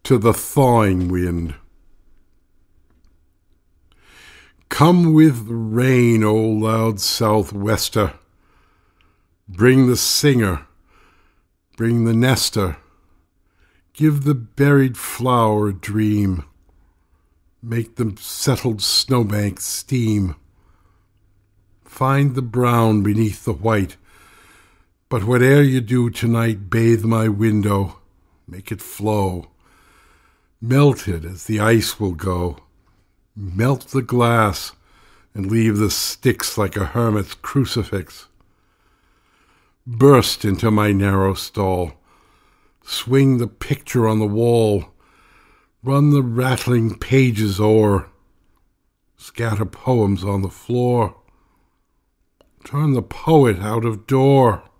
to the thawing wind. Come with rain, O loud southwester. Bring the singer, bring the nester. Give the buried flower a dream. Make the settled snowbank steam. Find the brown beneath the white. But whate'er you do tonight, bathe my window, make it flow. Melt it as the ice will go. Melt the glass and leave the sticks like a hermit's crucifix. Burst into my narrow stall. Swing the picture on the wall. Run the rattling pages o'er. Scatter poems on the floor. Turn the poet out of door.